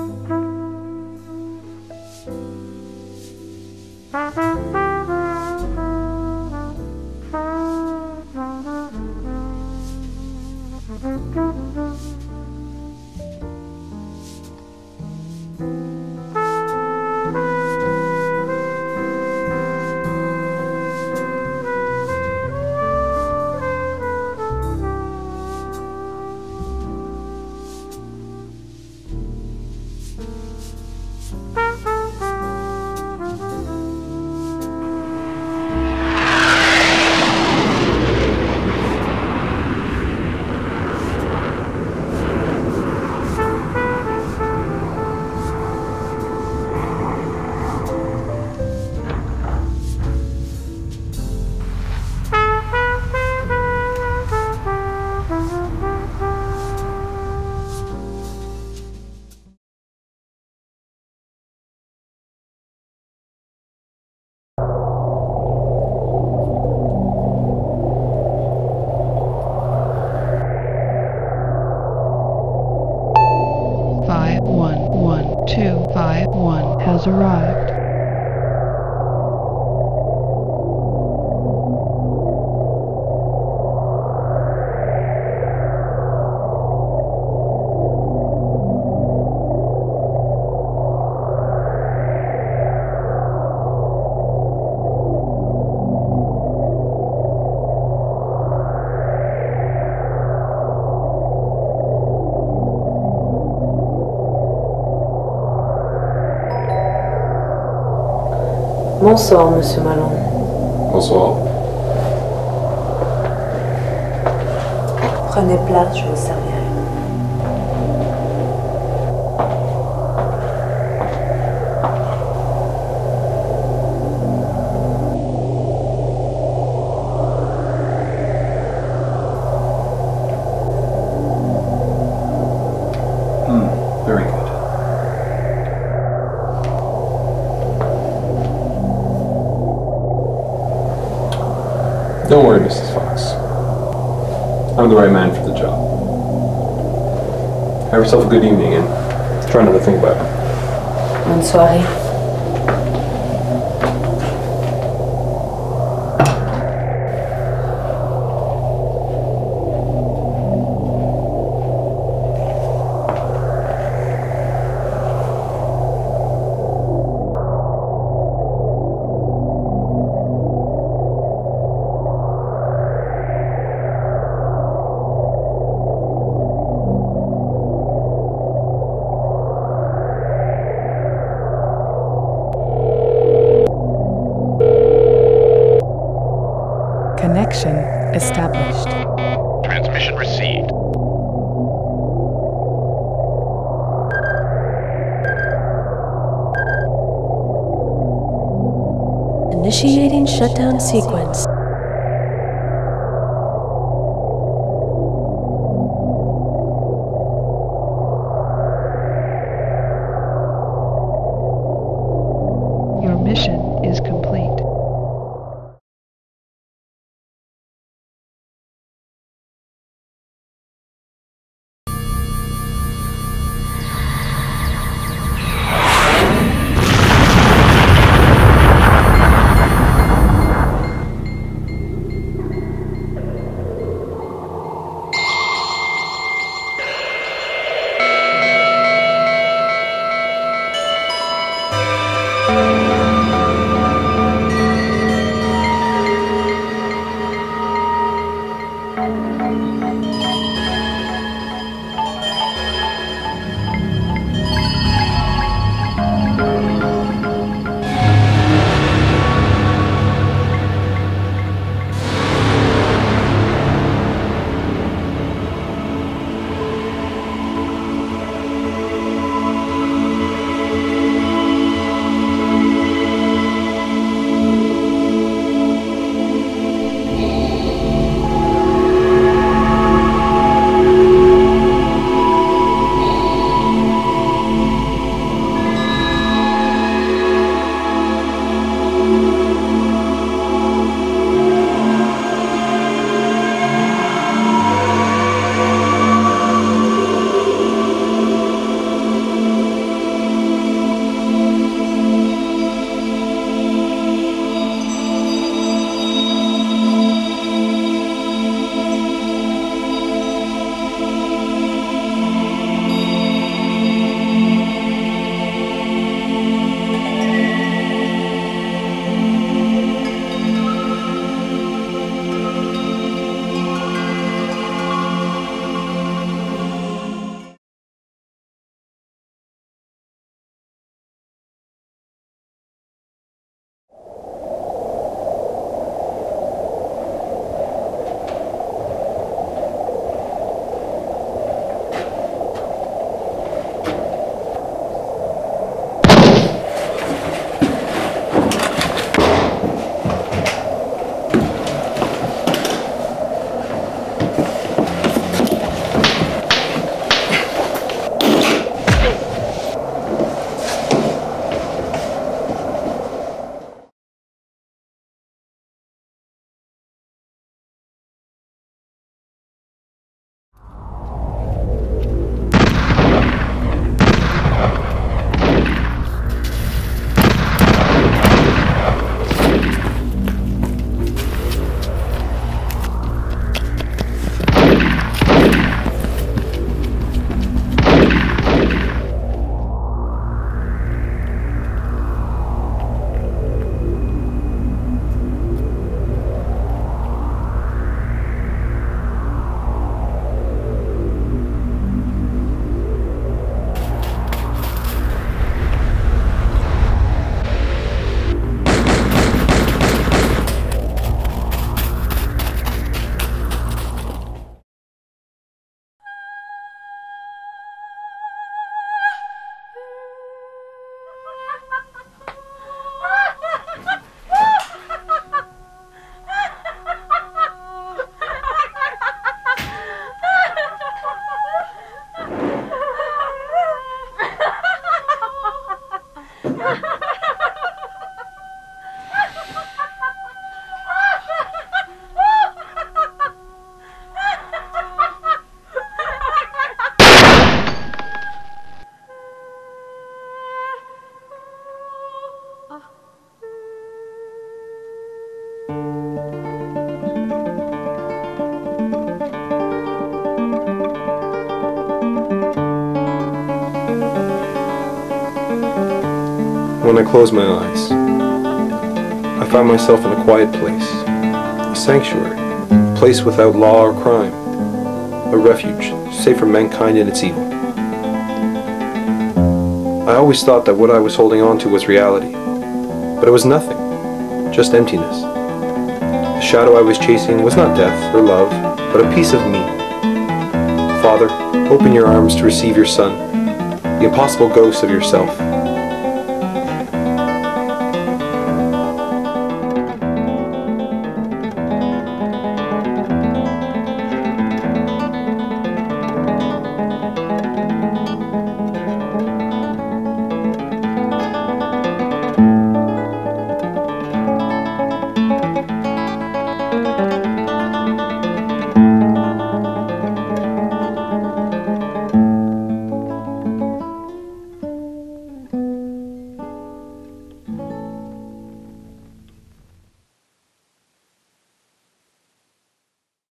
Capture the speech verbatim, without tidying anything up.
Has arrived. Bonsoir, Monsieur Malin. Bonsoir. Prenez place, je vous servirai. Hmm, very good. Don't worry, Missus Fox. I'm the right man for the job. Have yourself a good evening and try not to think about it. Bonne soirée. Connection established. Transmission received. Initiating shutdown sequence. Your mission is complete. When I close my eyes, I find myself in a quiet place, a sanctuary, a place without law or crime, a refuge, safe from mankind and its evil. I always thought that what I was holding on to was reality, but it was nothing, just emptiness. The shadow I was chasing was not death or love, but a piece of me. Father, open your arms to receive your son, the impossible ghost of yourself.